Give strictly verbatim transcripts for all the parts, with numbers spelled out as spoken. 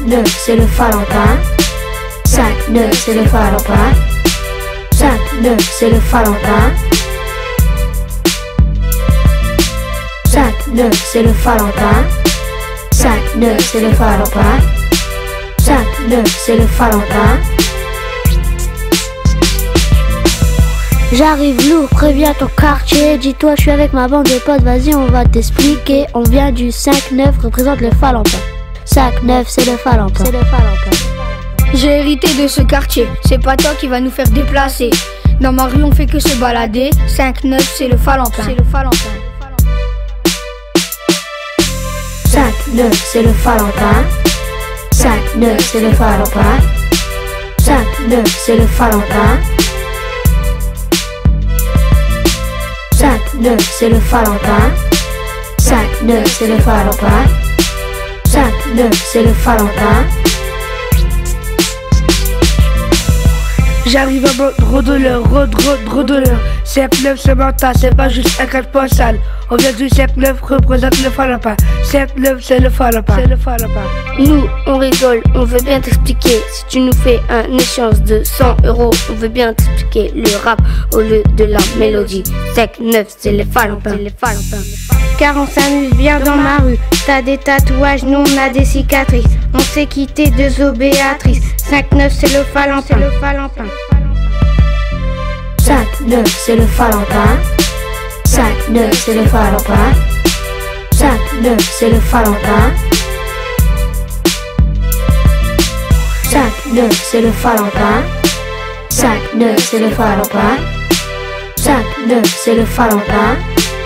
neuf, c'est le Valentin. cinq neuf, c'est le Valentin. cinq neuf, c'est le Valentin. cinq neuf, c'est le Valentin. cinq neuf, c'est le Valentin. cinq neuf, c'est le Valentin. J'arrive lourd, préviens ton quartier. Dis-toi, je suis avec ma bande de potes, vas-y, on va t'expliquer. On vient du cinq neuf, représente le Valentin. cinq neuf, c'est le Valentin. C'est le Valentin. J'ai hérité de ce quartier, c'est pas toi qui va nous faire déplacer. Dans ma rue, on fait que se balader. cinq neuf, c'est le Valentin. C'est le Valentin. cinq neuf, c'est le Valentin. cinq neuf, c'est le Valentin. cinq neuf, c'est le Valentin. cinq neuf, c'est le Valentin. cinq neuf, c'est le Valentin. cinq neuf, c'est le Valentin. J'arrive à mode rôdoleur, rôde, rôde, rôdoleur. cinq neuf, c'est mental, c'est pas juste un quatre postal. On vient du cinq neuf, représente le Valentin. cinq neuf, c'est le Valentin. C'est le Valentin. Nous, on rigole, on veut bien t'expliquer. Si tu nous fais un échange de cent euros, on veut bien t'expliquer le rap au lieu de la mélodie. cinq neuf, c'est le Valentin. C'est le Valentin. Car on s'amuse bien dans ma rue. T'as des tatouages, nous on a des cicatrices. On s'est quitté de Zo Béatrice. cinq neuf, c'est le Valentin. Le Valentin. cinq neuf, c'est le Valentin. cinq neuf, c'est le Valentin. cinq neuf, c'est le Valentin. cinq neuf, c'est le Valentin. cinq neuf, c'est le Valentin. cinq neuf, c'est le Valentin.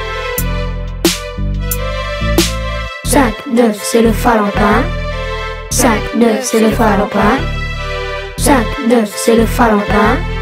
cinq neuf, c'est le Valentin. cinq neuf, c'est le Valentin. cinq neuf, c'est le Valentin.